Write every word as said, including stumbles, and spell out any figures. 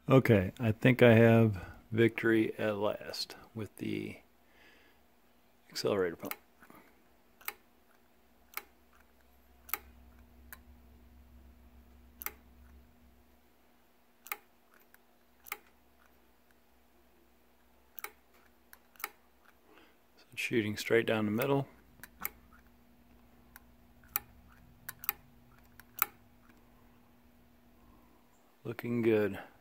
Okay, I think I have victory at last with the accelerator pump. So it's shooting straight down the middle. Looking good.